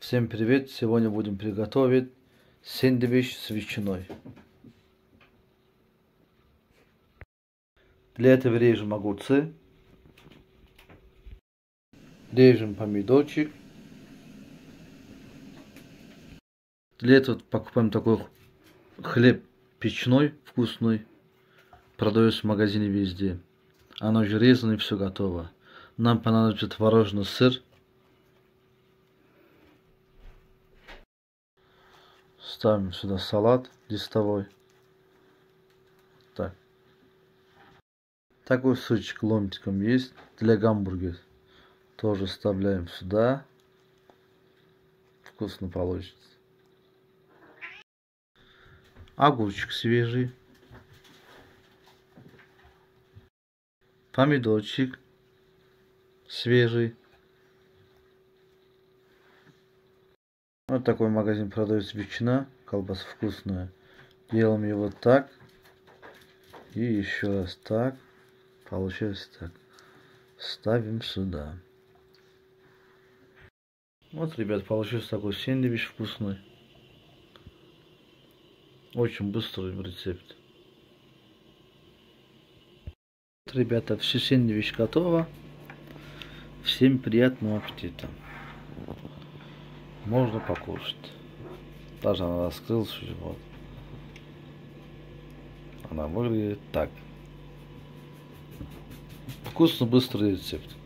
Всем привет! Сегодня будем приготовить сэндвич с ветчиной. Для этого режем огурцы, режем помидорчик. Для этого покупаем такой хлеб печной, вкусный. Продается в магазине везде. Оно уже резано и все готово. Нам понадобится творожный сыр. Ставим сюда салат листовой. Так. Такой сырчик ломтиком есть для гамбургера. Тоже вставляем сюда. Вкусно получится. Огурчик свежий. Помидорчик свежий. Вот такой магазин продается ветчина, колбаса вкусная. Делаем его так. И еще раз так. Получается так. Ставим сюда. Вот, ребят, получился такой сэндвич вкусный. Очень быстрый рецепт. Вот, ребята, все сэндвич готово. Всем приятного аппетита. Можно покушать. Даже она раскрылась уже, вот. Она выглядит так. Вкусно, быстрый рецепт.